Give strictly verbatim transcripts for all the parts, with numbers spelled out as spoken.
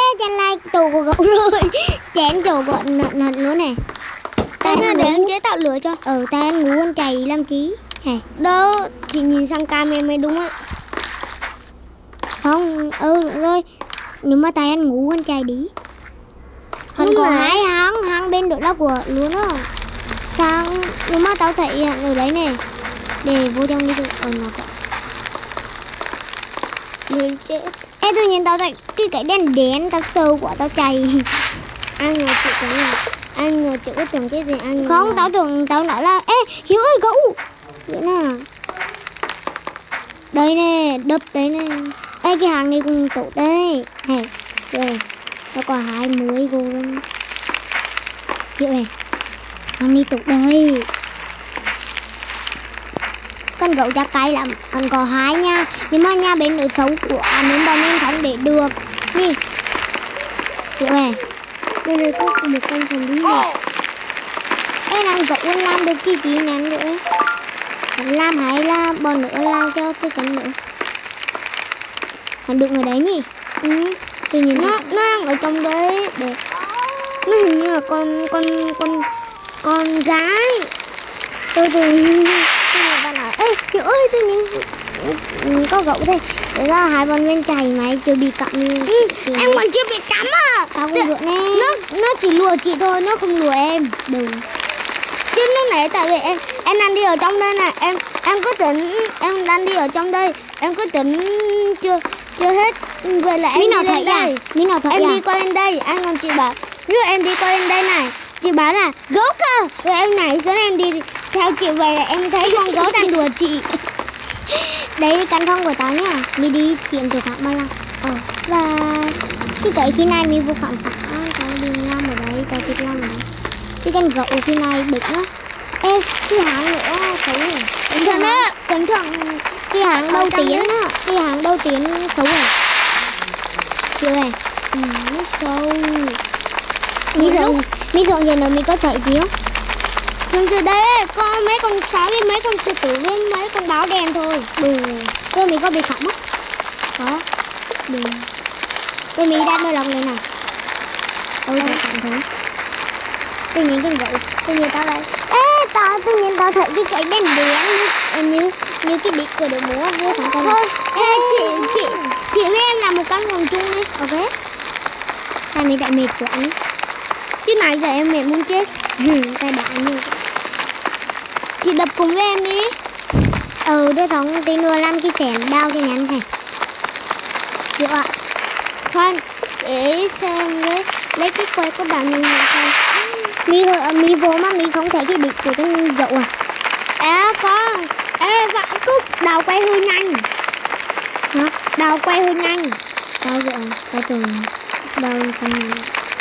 chăn lai tù của gấu rồi. Chén chỗ của nận nận luôn này. Thế là để em chế tạo lửa cho. Ừ, tay ăn ngủ ăn chày làm chí. Hè. Đâu, chị nhìn sang cam em mới đúng á. Không, ừ đúng rồi. Nhưng mà tay ăn ngủ ăn chày đi. Còn có hai hang, hang bên đội đó của luôn á. Sang, nhưng mà tao thấy ở đấy này. Để vô trong đi được. Ờ, nó có. Nên chết. Ê, tự nhiên tao thấy cái cái đèn đen tao sâu quá tao chày. Anh ngờ chị tưởng là anh ngờ chị có tưởng cái gì anh Không, là... tao tưởng tao nói là ê Hiếu ơi gấu. Vậy nè. Đây nè, đập đấy nè. Ê cái hàng này cũng tốt đấy. Hè, rồi. Tao có hai mươi cô luôn. Hiểu này. Hàng này tốt đây. Con gấu chắc cay lắm. Còn có hai nha. Nhưng mà nhà bên nữ xấu của nên bọn em không để được. Nhi. Hiểu này. Đây này có một con phòng bí mật. Ê làm gấu làm được cái gì nhắn nữa. Làm hay là bọn nữa làm cho cái cánh nữa. Hắn được ở đấy nhỉ? Ừ. Tự nhiên Nó, nó đang ở trong đấy để... Nó hình như là con... con... con... con gái. Tôi tự nhiên... Tự nhiên ta nói ê Hiếu ơi tự nhiên có gấu đây. Thế ra hai bọn bên chảy máy chưa bị cặm đi. Ừ, em còn chưa bị cắm à. Tao cũng được nè. Nó, nó chỉ lùa chị thôi, nó không lùa em. Đừng. Chứ lúc nãy tại vì em em đang đi ở trong đây nè, em em cứ tưởng em đang đi ở trong đây, em cứ tưởng chưa chưa hết, vậy là em Mí đi nào lên thấy đây, à? Mí nào thấy em à? đi qua lên đây, anh còn chị bảo, rồi em đi qua lên đây này, chị bảo là gấu cơ, rồi em nhảy xuống em đi theo chị, vậy là em thấy con gấu đang đùa chị. Đấy căn phòng của tao nhá. Mi đi kiếm từ thẳng bao lần. Ờ. Và cái cái khi này mi vô khám phá. Tao đi làm ở đấy, tao thích làm ở đấy. Cái con gấu khi này đực á. Ê, cái hàng nữa xấu này. Cẩn thận á, cẩn thận. Cái hàng đầu tiên á, cái hàng đầu tiên xấu này. Hiểu này. Ừ, nó sâu. Mi sợ, mi sợ giờ nữa mi có thấy gì không? Xong rồi đấy, có mấy con sói với mấy con sư tử với mấy con báo đen thôi. Đù. Rồi mi có bị khỏng á? Có. Đù. Rồi mi đã đôi lòng này này. Ôi tao cảm thấy. Tự nhiên con gấu, tự nhiên tao lại ê tao tự nhiên tao thấy cái cái đèn đen như như cái đít của đội múa vô thằng tao. Thôi, ê, chị chị chị với em làm một căn phòng chung đi. Ok. Tại mi tại mệt của anh. Chứ nãy giờ em mệt muốn chết. Tay đã như. Chị đập cùng với em đi. Ừ, đưa xong tí nữa làm cái xẻng đao cái nhắn này. Được ạ. Khoan, để xem lấy lấy cái quay có bao nhiêu người không. Mi mi vô mà mi không thấy cái đít của con gấu à? À có. Ê vạ cúc đào quay hơi nhanh. Hả? Đào quay hơi nhanh. Tao rồi, tao tưởng đâu không nhanh.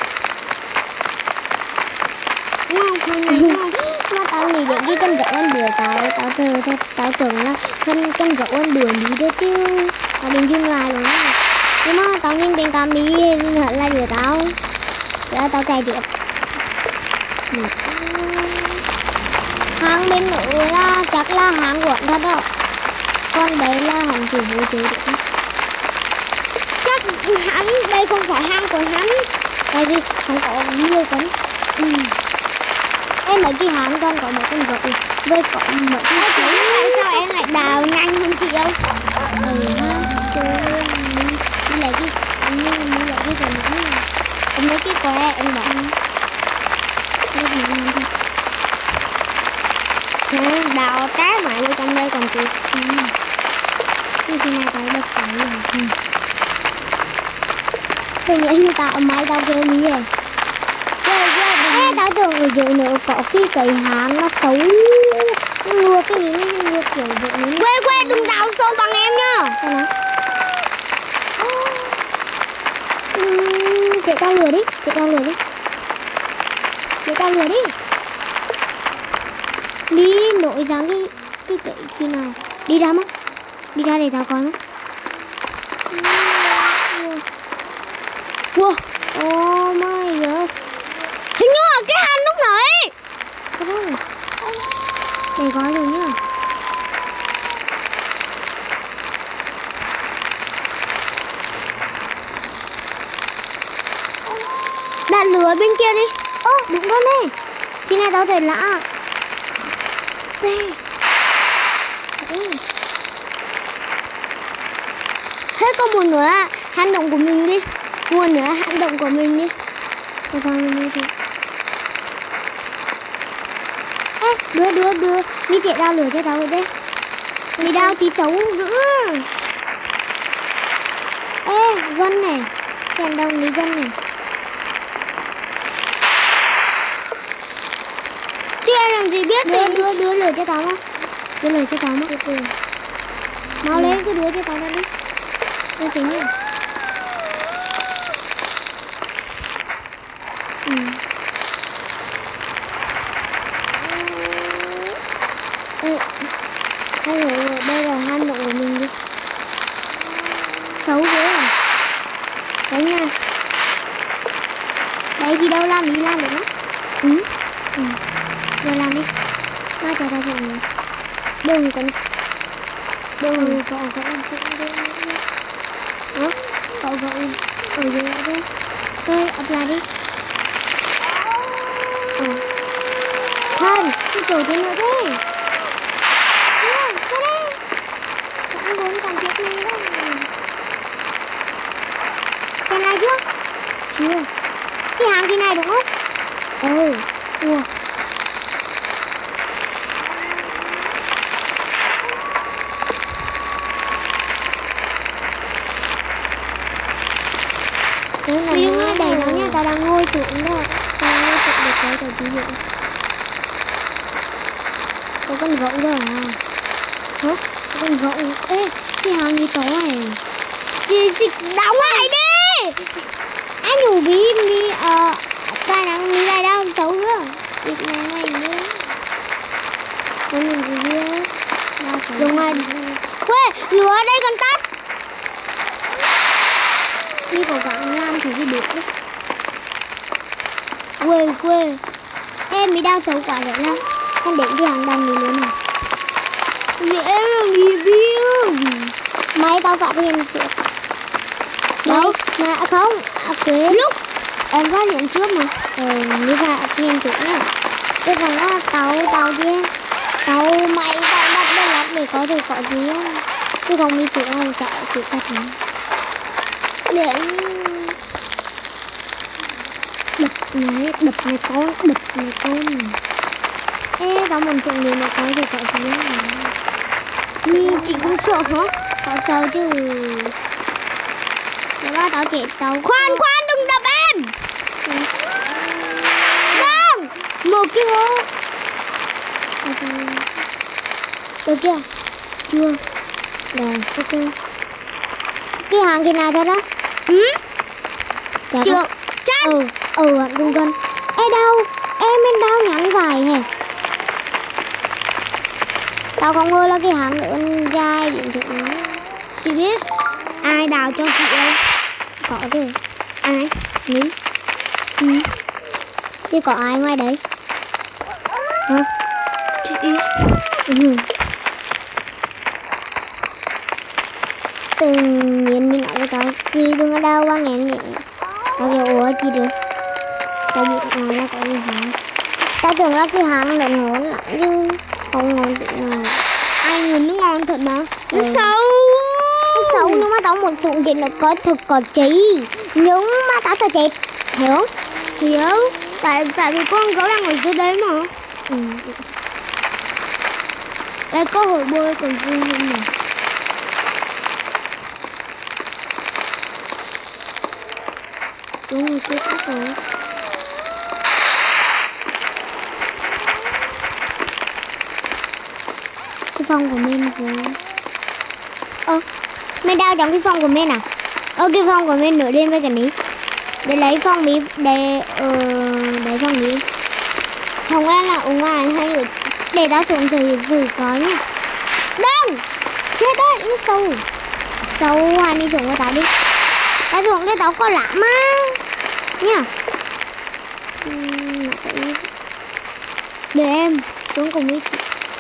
Đúng không? Hơi nhanh đúng không? Mà tao nghĩ đến cái con gấu ăn đuổi tao, tao tưởng tao, tao tưởng là con con gấu ăn đuổi mi đó chứ. Tao định dừng lại rồi. Nhưng mà tao nhìn bên cam mi lại đuổi tao. Rồi tao chạy tiếp. Hàng bên nữa là chắc là hàng của thật đó. Còn đây là hàng chủ vũ chế được. Chắc hắn, đây không phải hang của hắn. Tại vì không có nhiều cấn. Ừ. Em mấy cái hàng con có một con gấu với có một cái Ê, chị biết tại sao em lại đào nhanh hơn chị không? ừ ha. Đi lấy cái, em như đi lấy cái gì nữa. Em lấy cái que em bỏ. Rất là nhanh thôi. Thế đào cá mãi vô trong đây còn chị. Ừ. Cái khi nào tao đập phải rồi. Ừ. Tự nhiên như tao máy tao kêu mi rồi. Ê, tao tưởng ở dưới nữa có cái cây hàng nó xấu. Nó ngược cái ní, nó ngược kiểu vậy ní. Quê quê đừng đào sâu bằng em nhá. Sao nào? Uhm, chạy tao lừa đi, chạy tao lừa đi. Chạy tao lừa đi. Đi nổi dáng cái cái cái khi nào đi ra mắt. Đi ra để tao coi mắt. Wow. Oh my god. Hình như là cái hang lúc nãy. Có đâu. Để coi rồi nhá. đặt lửa bên kia đi. Ô, đúng rồi này. Khi này tao thấy lạ. Đây. Hết có một nữa hành động của mình đi. Một nữa hành động của mình đi. Tại sao mình như thế? Ê, đưa, đưa, đưa. Mi chạy đao lửa cho tao rồi đấy. Mi đao thì xấu nữa. Ê, gân này. Chèn đồng mi gân này. Chứ em làm gì biết. Đưa, đưa, đưa lửa cho tao mà. Đưa lửa cho tao mà. từ. Mau ừ. lên, cứ đưa cho tao ra đi. Đưa xíu nha. Ừ. Ê, hay là đây là hành động của mình đi. Xấu quá à. Đấy nha. Đấy thì đâu làm đi làm được đó. Ừ. Ừ. Rồi làm đi. Ba cho tao dùng rồi. Đừng cần. Đừng. Ừ, cậu cậu cậu Hả? cậu cậu ở dưới nữa thế. Thôi, ập lại đi. Ừ. Khoan, cái tổ thế nữa thế. Nè, cái đây. Chẳng muốn còn chiếc này đâu. Cái này chưa? Chưa. Cái hàng cái này đúng không? Ừ. Ủa. Thế là Mình nó đừng đẩy nó nha, tao đang ngồi xuống đó. Tao đang ngồi xuống để quay tao tí nữa. Có con gấu rồi à? Hả? Có con gấu. Ê, cái hàng gì to này. Chị xịt đóng lại đi. Anh nhủ bí mi ờ ta đang mi lại đâu xấu nữa. Việc này mày nữa. Nó mình gì kia. Đúng rồi. Quê, lửa ở đây còn tắt. Mi cố gắng làm thử cái được đấy. Quê, quê. Em mi đau xấu quá vậy nè. Anh đến cái hàng đồng này luôn này. Vậy em làm gì biết. Mấy tao phát hiện trước. Đâu? Mà không, à, quên. Lúc em phát hiện trước mà. Ừ, mi phát hiện trước nha. Cái thằng đó tàu tàu kia. Tàu mày tàu đặt đây lắm để có thể có gì không. Chứ không mi xuống hàng chạy chỉ tắt nữa. Để đập này, đập này con, đập này con. Ê, tao muốn xuống đi mà có thể có gì không. Ừ, chị không sợ hả? Có sợ chứ. Để ba tao chết tao. Khoan, khoan, đừng đập em. Đừng. Một cái hố. Được chưa? Chưa. Rồi, ok. Cái hàng kia nào thế đó? Ừ? Dạ Chưa. không? Chắc. Ừ, ừ, hẳn cùng cân. Ê đâu, em bên đâu nhắn vài hề. Tao không ngờ là cái hàng nữa dài điện thoại nó. Chị biết ai đào cho chị không? Có rồi. Ai? Ní. Ừ. Chứ có ai ngoài đấy? Hả? Chị. Ừ. Tự nhiên mình nói với tao, chị đừng có đau quá em nhỉ. Tao kêu ủa chị được. Tao biết này nó có gì hả? Tao tưởng là cái hàng nó ngon lắm chứ. Không ngon tí nào. Ai nhìn nó ngon thật mà. Nó Ừ. xấu. Nó xấu nhưng mà tao một dụng thì nó có thực có trí. Nhưng mà tao sẽ chết. Hiểu không? Hiểu. Tại tại vì con gấu đang ở dưới đấy mà. Ừ. Đây có hồ bơi còn vui hơn này. Đúng rồi, cái tắt rồi. Cái phòng của mình rồi. Ơ, mày đào trong cái phòng của mình à? Ơ, cái phòng của mình nửa đêm với cái ní. Để lấy phòng mi, để, ờ, để phòng mi. Không ai là ở ngoài hay ở. Để tao xuống thử thử có nhá. Đừng. Chết đấy, nó sâu. Sâu hai mươi xuống của tao đi. Tao xuống để tao có lắm á. Nhá. Uhm, để em xuống cùng với chị.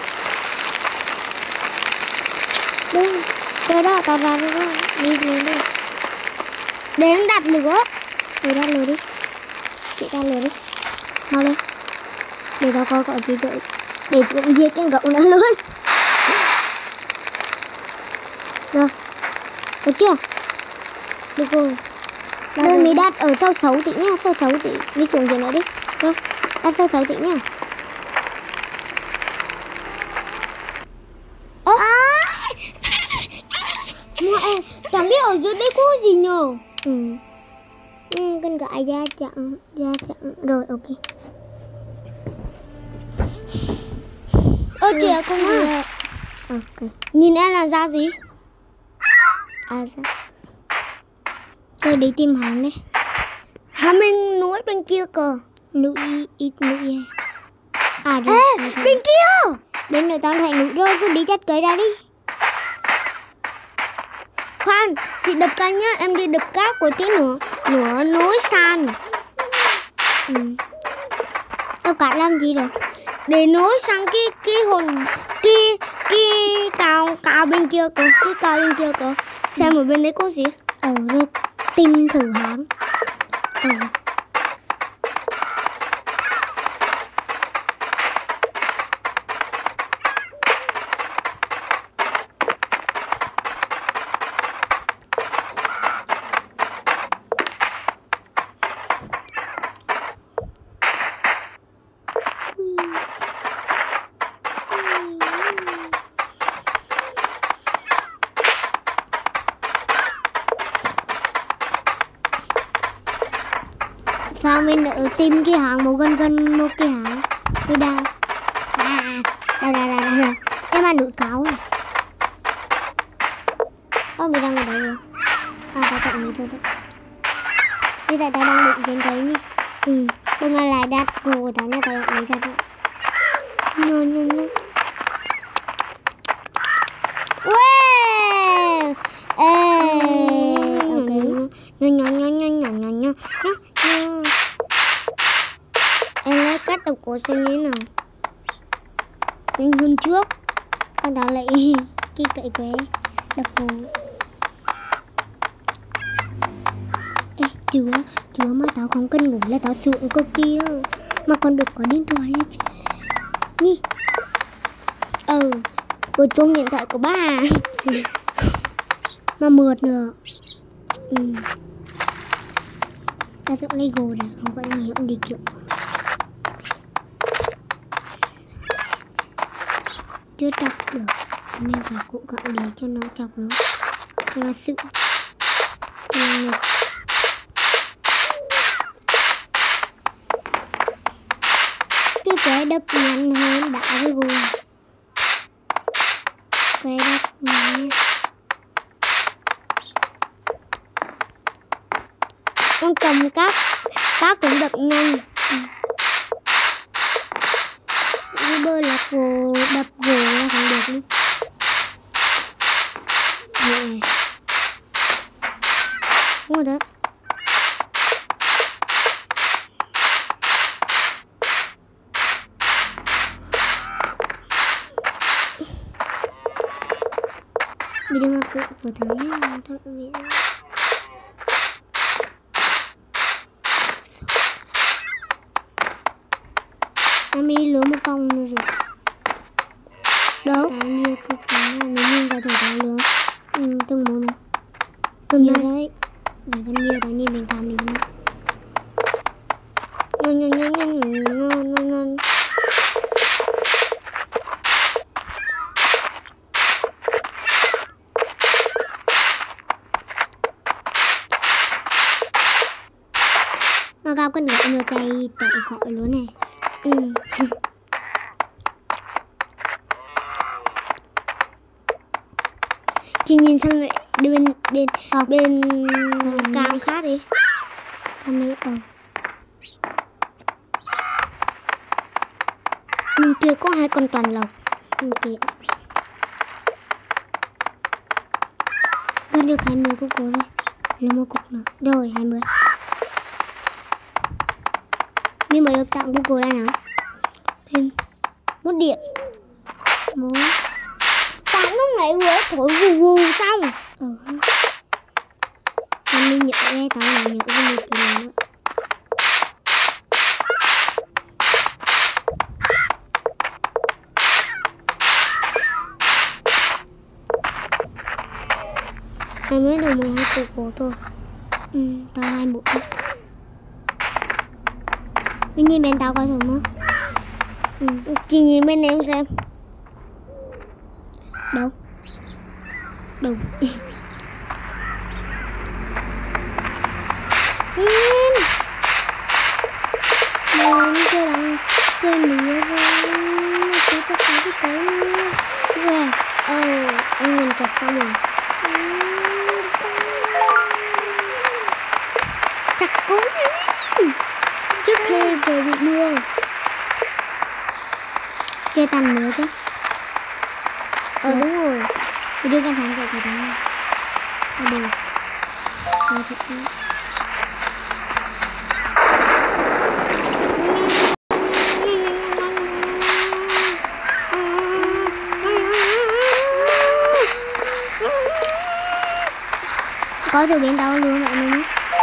Đừng. Đây đó, tao ra đây đó. Đi lên đi. Để em đặt lửa. Đi đặt lửa đi. chị ta lừa đi. Mau lên. Để tao coi có gì vậy. Để cũng giết cái gậu nữa luôn. Rồi. Được chưa? Được rồi. Rồi mình đặt ở sau sáu tỷ nha, sau sáu tỷ. Đi xuống dưới nữa đi. Rồi, đặt sau sáu tỷ nha. Ơ à. Mẹ, chẳng biết ở dưới đây có gì nhờ. Ừ. Ừ, con gái da chặn, da chặn. Rồi, ok. Ơ chị ạ, con gì ạ? Ok. Nhìn em là da gì? À sao? Tôi đi tìm hàng đây. Hà mình núi bên kia cơ. Núi ít núi. À rồi. Ê, bên kia. Đến nơi tao thấy núi rồi, cứ đi chặt cây ra đi. Khoan, chị đập cây nhá, em đi đập cát của tí nữa. Nữa núi sàn. Ừ. Tao cắt làm gì rồi? Để nối sang cái cái hồn cái cái cao cao bên kia cơ, cái cao bên kia cơ. Xem ở bên đấy có gì? Ờ rồi tìm thử hàng. Ừ. Sao mình ở tìm cái hàng một gần gần một cái hàng đi đâu? À, đâu đâu đâu đâu em ăn núi cáo này. Ô mình đang ở đây rồi. À tao chọn này thôi đấy. Bây giờ tao đang định trên đấy nhỉ. Ừ. Đừng ai lại đặt đồ của tao nha, tao lại lấy ra thôi. Nhô nhô nhô. Wow. Ê. Ok. Nhô nhô nhô nhô nhô nhô nhô. Em lấy cắt độc cổ xem như thế nào. Nhanh hơn trước. Con tao lại cái cậy quế đập cổ. Ê chưa chưa mà tao không cần ngủ là tao sướng cực kỳ đâu. Mà còn được có điện thoại nữa chứ. Nhi. Ừ. Của chung điện thoại của ba à. Mà mượt nữa. Ừ. Ta sẽ lấy gồ này, không có anh hiểu đi kiểu. Chưa đọc được, mình phải cố gắng để cho nó chọc nó, cho nó sự, cho nó ngực. Cái quái đập ngắn hơn đã với gồ. Quái đập ngắn. Em cầm cát, cát cũng đập nhanh. Ừ. Cái bơ là gồ, đập gồ là không được luôn. Vậy. Đúng rồi đấy. Bị đừng ngập của thằng nhé, thôi bị. Em đi lứa một con nữa rồi. Đâu? Tao nhiều cực lắm, mình nhìn vào thử tao lứa ừ, từng một này. Từng nhiều đấy. Để con nhiều tao nhìn mình làm đi không ạ? Nhô nhô nhô nhô nhô nhô nhô. Mà gặp con gái nhiều chạy chạy khỏi luôn này. Ừ. Chị nhìn sang lại bên bên Ờ. bên cam khác đi. Con ấy ờ. Bên kia có hai con toàn lộc. Ừ, kìa. Gần được hai mươi cục cố đây. Là một cục nữa. Rồi hai mươi. Nhưng mà được tặng cục cố đây nào? Thêm một điện. Một. Tặng lúc này vừa thổi vù vù xong. Ờ. Con mình nhớ nghe tao là nhớ cái gì kỳ nữa. Tao mới được mười hai cục gỗ thôi. Ừ, tao hai mũi. Mình nhìn bên tao coi thử không? Ừ. Chị nhìn bên em xem. Đâu? Đâu? Em Mà lên chơi đằng chơi mía rồi. Tôi tất cả cái tới rồi. Ờ, em nhìn chặt xong rồi. Chặt cố em trước khi trời bị mưa. Chơi tàn mía chứ. Ờ đúng rồi. Tôi đưa con thằng của cái đó. Ở đây. Rồi thật đấy. Có từ bên tao luôn vậy luôn á.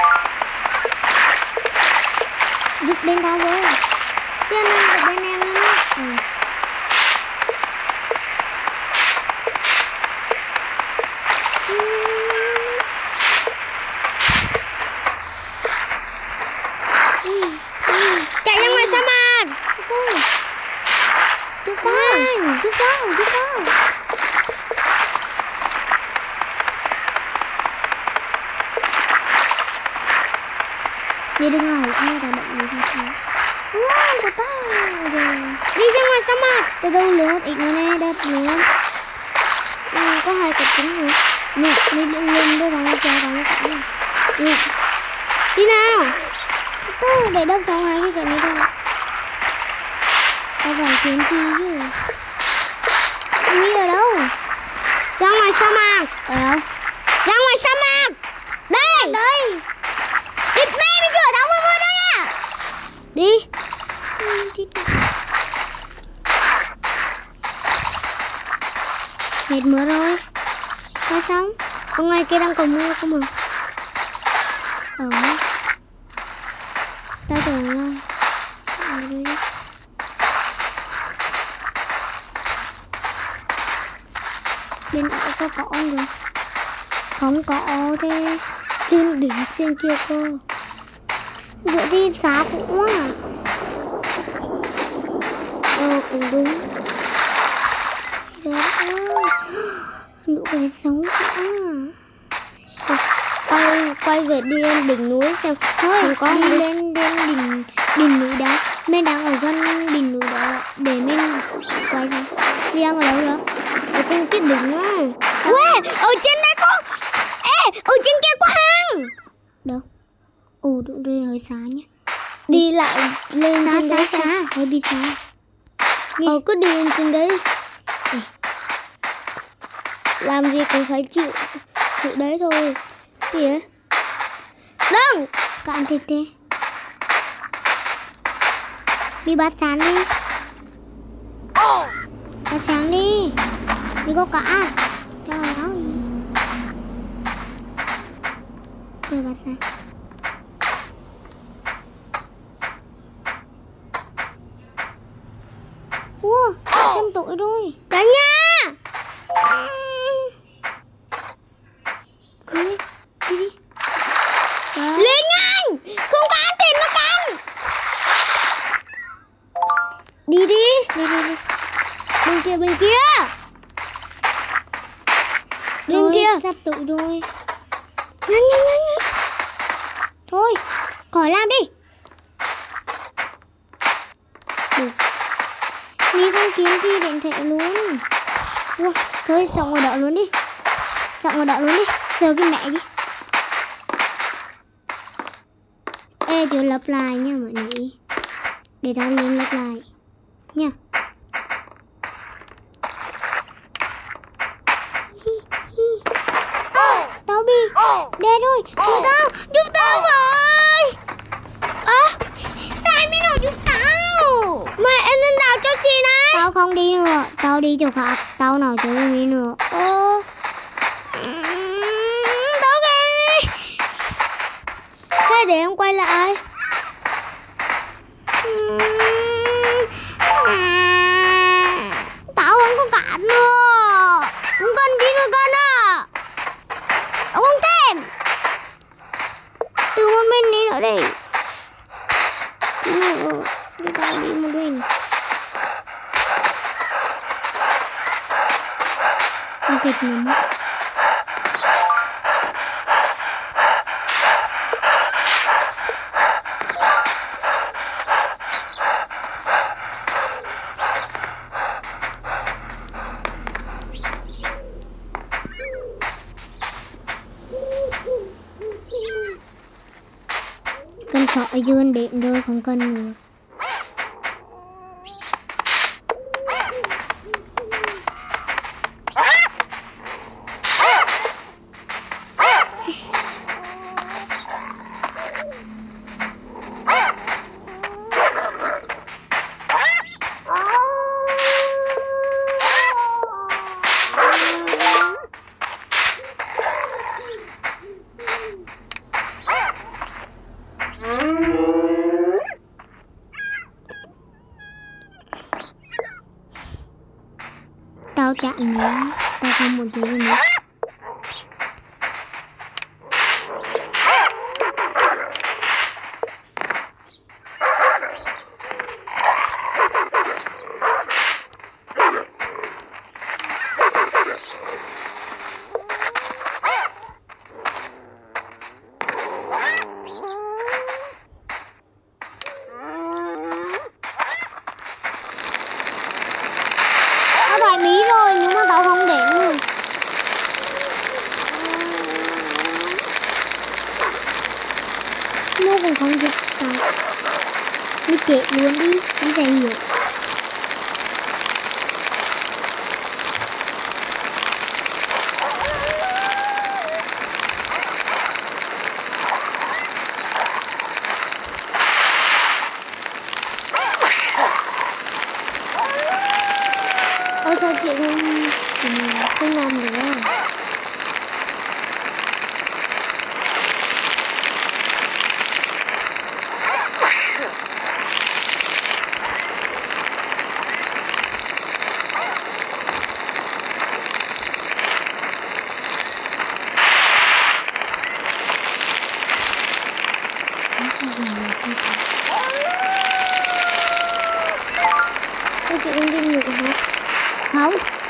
Giúp bên tao với. Chứ nên được bên em luôn á. Ừ. Chạy ra ngoài sa mạc. Chú con, chú con, chú con. Đi đừng ngồi, nghe tao bệnh gì không? Wow, có tao rồi. Đi ra ngoài sa mạc. Từ từ lửa một ít nữa nè, đẹp nữa. Ừ, có hai cục trứng nữa. Nè, đi lên đưa tao cho tao nó cãi này. Ừ. Đi nào. Tôi để đâm xong hai cái cạnh này thôi. Tao phải kiếm chi chứ. Đi ở đâu? Ra ngoài sa mạc. Ở đâu? Ra ngoài sa mạc. Đây. Đây. Đi mẹ mình chở tao vừa vừa đây nha. Đi. Hết mưa rồi. Thôi xong. Ở ngoài kia đang còn mưa cơ mà. Ờ. Tao tưởng là ở đây đi. Bên đó có cỏ không rồi? Không có thế. Trên đỉnh trên kia cơ. Dựa đi xá cũng quá à. Ờ cũng đúng. Được ơi. Nụ cười sống quá. Quay quay về đi lên đỉnh núi xem. Thôi không có đi đi. lên lên đỉnh đỉnh núi đá. Mình đang ở gần đỉnh núi đó để mình quay thôi. Mình đang ở đâu đó? Ở trên cái đỉnh á. Wow, ở trên đây có. Ê, ở trên kia có hang. Đâu? Ồ, đúng rồi, hơi xa nhé. Đi lại lên Xa trên xa đấy xa, xem. hơi bị xa. Ờ cứ đi lên trên đấy. Ừ. Làm gì cũng phải chịu chịu đấy thôi. Kìa. Đừng. Cạn thịt đi. Đi bắt sáng đi. Bắt sáng đi. Đi có cả. Trời ơi. Rồi bắt sáng. Ủa, trăm tuổi rồi. Cả nhà. Đi, đi đi. Đó. Lên nhanh. Không có ăn tiền nó cắn. Đi đi. Đi đi đi. Bên kia bên kia. Bên Thôi, kia. sắp tuổi rồi. Nhanh nhanh nhanh nhanh. Thôi, khỏi làm đi. Được. Mi con kiếm đi điện thoại luôn. Wow, thôi xong rồi đợi luôn đi. Xong rồi đợi luôn đi. Giờ cái mẹ đi. Ê, chưa lặp lại nha mọi người. Để tao lên lặp lại nha. À, tao bị đè rồi. Giúp tao, giúp tao với. À, Tại mới nói giúp tao. mà em nên đào cho chị này. Tao không đi nữa. Tao đi chỗ khác. Tao nói cho em đi nữa. Ờ. Tao ghê đi. Thế để em quay lại. Tao không có cản nữa. Không cần đi nữa con à. Tao không ở đây. No, đi đâu đi một bên. Không kịp nữa mất. Cần sợ ở dưới điện rồi không cần nữa. Tao chặn nữa, tao không muốn chơi nữa. Đại bí rồi nhưng mà tao không đến nữa. Nó cũng không giúp tao. Đi kệ luôn đi, đi giải hiểu. Ơ sao chị không, không làm được à? Ơ chị không đi được hả? Không.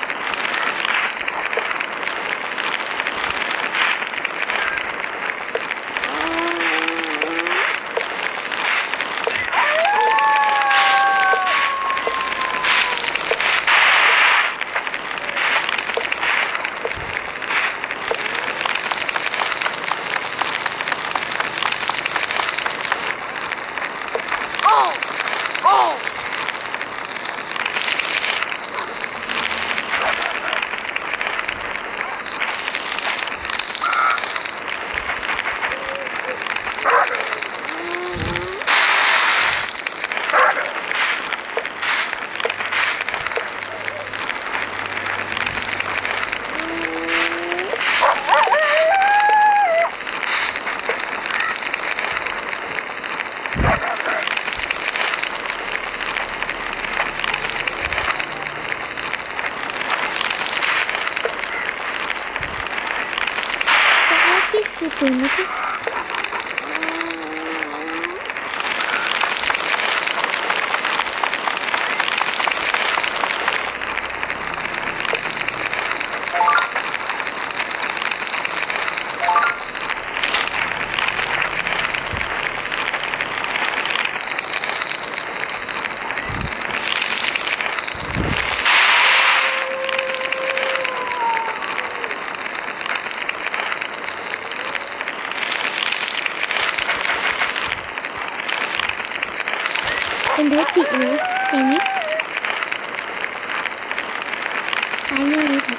Situ nó chứ. Em thấy chị nữa, em biết. Ai nhớ đi thật.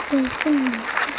Tôi xin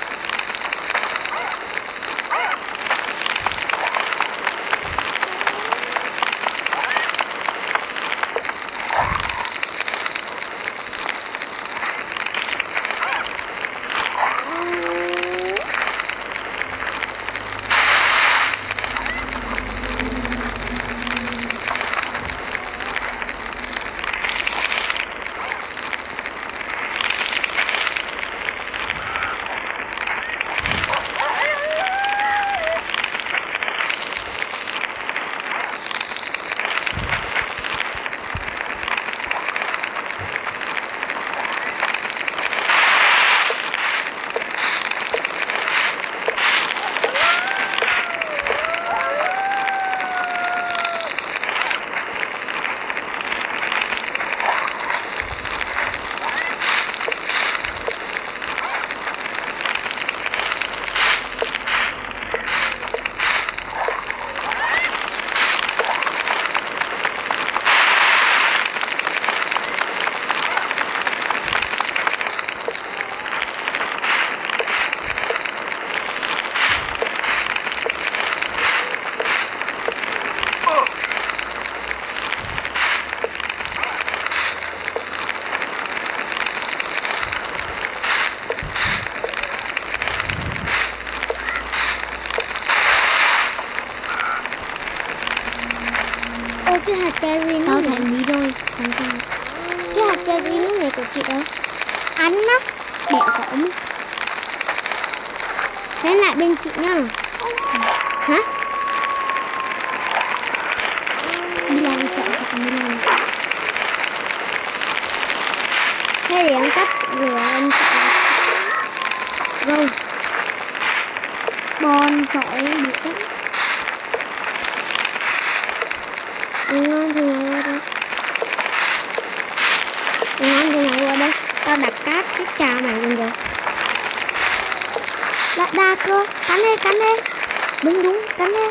cái hạt cherry nó thành bí rồi. Không không. Cái hạt cherry nó này của chị đó. Ăn nó đẻ của ông. Thế lại bên chị nhá. Hả? Đi làm đi chọn chọn đi làm. Thế để em cắt rửa em chọn. Rồi. Bon sỏi bị đấy. Ngon thì mày qua đây. Ngon thì mày qua đây. Tao đặt cát cái trà mày luôn rồi. Lạc đà cơ. Cắn đi, cắn đi. Đúng đúng, cắn đi.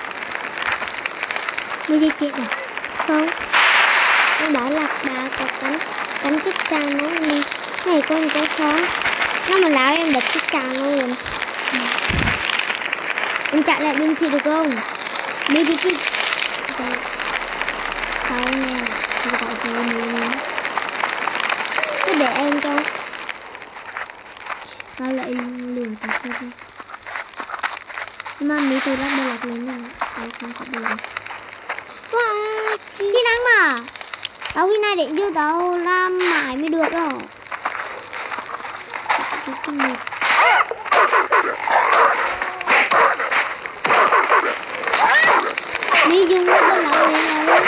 Đi đi chị à? Không. Em bảo lạc đà có cắn. Cắn chiếc trà nó đi. Này con chó xó. Nó mà láo em đập chiếc trà nó luôn. Ừ. Em chạy lại bên chị được không? Đi đi đi. Tao nghe, tao gọi cho em luôn. Cứ để em cho. Tao lại lừa tao cho đi. Mà mấy tôi lát đây là lên này. Tao không có được. Wow, khi nắng mà. Tao khi nay định đưa tao làm mãi mới được đâu. Cái cái này. Đi dùng nó bên lão lên là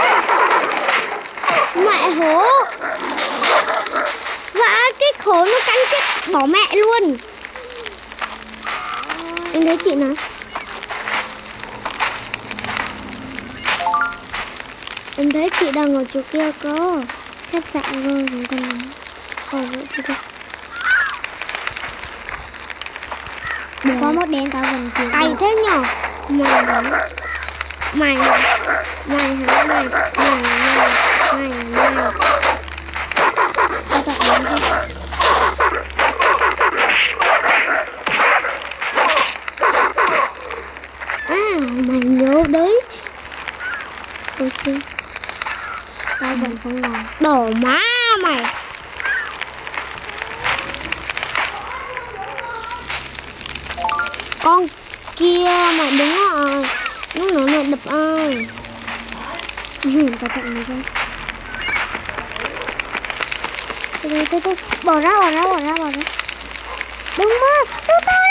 mẹ hổ. Vã cái khổ nó cắn chết bỏ mẹ luôn. Em thấy chị nào? Em thấy chị đang ngồi chỗ kia cơ. Thép dạng rồi không cần lắm. Ồ vậy thì thôi. Có một đèn tao vẫn chưa. Cay thế nhở. Mày mày mày hả mày mày mày mày mày tao tập đến đi. À mày nhớ đấy. Tôi xin. Tao vẫn không làm. Đổ má mày. Con kia mày đứng rồi. Nó nói mẹ đập ai. Tao tặng mày thôi. Thôi thôi thôi. Bỏ ra bỏ ra bỏ ra bỏ ra. Đúng mà. Tao tao.